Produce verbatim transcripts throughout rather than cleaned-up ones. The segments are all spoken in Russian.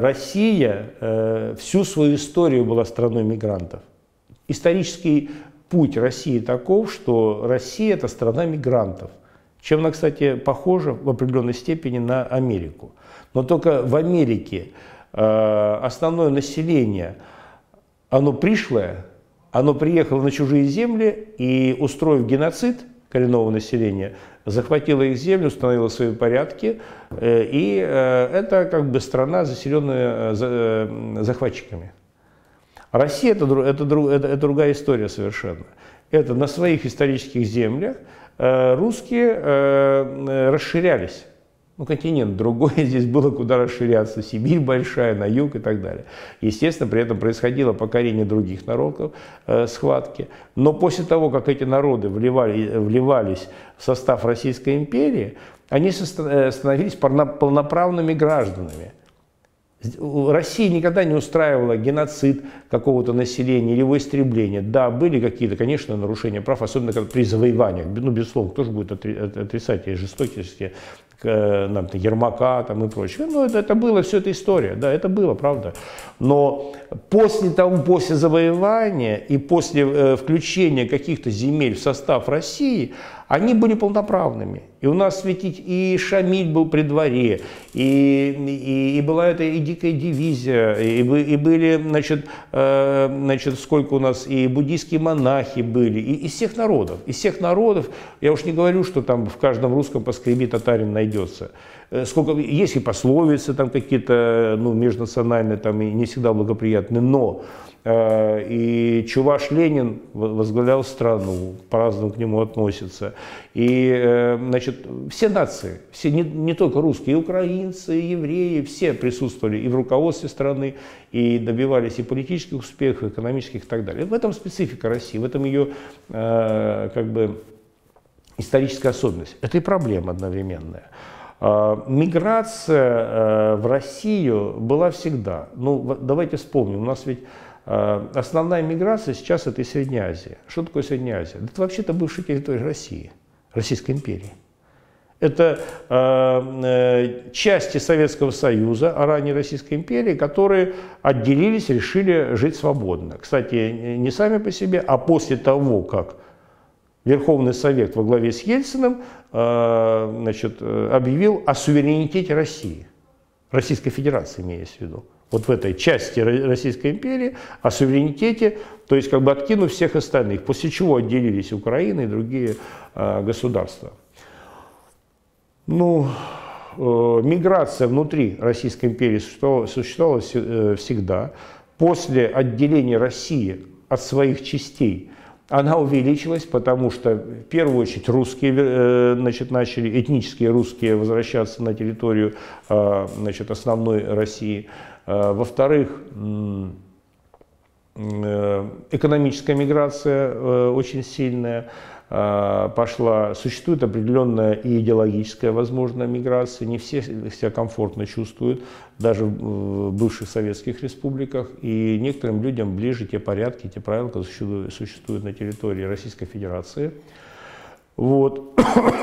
Россия всю свою историю была страной мигрантов. Исторический путь России таков, что Россия – это страна мигрантов. Чем она, кстати, похожа в определенной степени на Америку. Но только в Америке основное население, оно пришлое, оно приехало на чужие земли и, устроив геноцид коренного населения, захватило их землю, установило свои порядки, и это как бы страна, заселенная захватчиками. Россия это, это, это, это другая история совершенно. Это на своих исторических землях русские расширялись. Ну, континент другой, здесь было куда расширяться, Сибирь большая, на юг и так далее. Естественно, при этом происходило покорение других народов, э, схватки. Но после того, как эти народы вливали, вливались в состав Российской империи, они становились полноправными гражданами. Россия никогда не устраивала геноцид какого-то населения или его истребление. Да, были какие-то, конечно, нарушения прав, особенно при завоеваниях. Ну, безусловно, кто же будет отрицать эти жестокости, нам, Ермака там, и прочее. Ну, это, это было, все это история, да, это было, правда. Но после того, после завоевания и после э, включения каких-то земель в состав России, они были полноправными. И у нас ведь и Шамиль был при дворе, и, и, и была эта и дикая дивизия, и, и были, значит, э, значит, сколько у нас, и буддийские монахи были, и, из всех народов. Из всех народов, я уж не говорю, что там в каждом русском поскреби татарин найдется. Сколько, есть и пословицы там какие-то, ну, межнациональные, там, и не всегда благоприятные, но э, и Чуваш Ленин возглавлял страну, по-разному к нему относятся. И, э, значит, все нации, все, не, не только русские, и украинцы, и евреи, все присутствовали и в руководстве страны, и добивались и политических успехов, и экономических и так далее. В этом специфика России, в этом ее, э, как бы, историческая особенность. Это и проблема одновременная. Миграция в Россию была всегда. Ну, давайте вспомним, у нас ведь основная миграция сейчас это и Средняя Азия. Что такое Средняя Азия? Это вообще-то бывшая территория России, Российской империи. Это э, части Советского Союза, а ранее Российской империи, которые отделились, решили жить свободно. Кстати, не сами по себе, а после того, как Верховный Совет во главе с Ельциным э, значит, объявил о суверенитете России, Российской Федерации имеется в виду. Вот в этой части Российской империи о суверенитете, то есть как бы откинув всех остальных, после чего отделились Украина и другие э, государства. Ну, э, миграция внутри Российской империи существовала, существовала всегда. После отделения России от своих частей она увеличилась, потому что в первую очередь русские, значит, начали, этнические русские возвращаться на территорию, значит, основной России. Во-вторых, экономическая миграция очень сильная пошла. Существует определенная и идеологическая, возможно, миграция. Не все себя комфортно чувствуют, даже в бывших советских республиках. И некоторым людям ближе те порядки, те правила, которые существуют на территории Российской Федерации. Вот.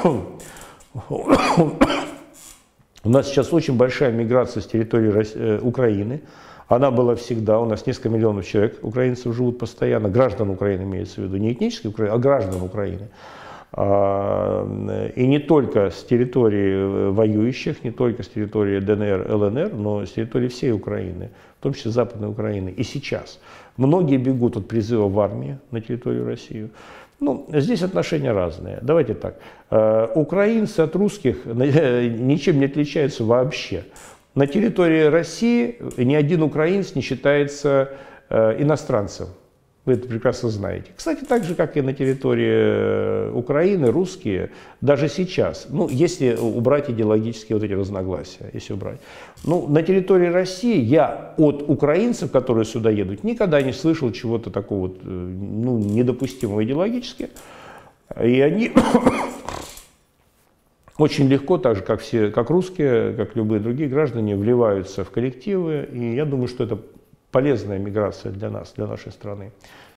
У нас сейчас очень большая миграция с территории Украины. Она была всегда, у нас несколько миллионов человек, украинцев живут постоянно, граждан Украины имеется в виду, не этнических Украины, а граждан Украины. И не только с территории воюющих, не только с территории ДНР, ЛНР, но с территории всей Украины, в том числе Западной Украины. И сейчас многие бегут от призыва в армию на территорию России. Ну, здесь отношения разные. Давайте так. Украинцы от русских ничем не отличаются вообще. На территории России ни один украинец не считается э, иностранцем. Вы это прекрасно знаете. Кстати, так же, как и на территории Украины, русские, даже сейчас, ну, если убрать идеологические вот эти разногласия, если убрать. Ну, на территории России я от украинцев, которые сюда едут, никогда не слышал чего-то такого, вот, ну, недопустимого идеологически. И они... Очень легко, так же, как, все, как русские, как любые другие граждане, вливаются в коллективы. И я думаю, что это полезная миграция для нас, для нашей страны.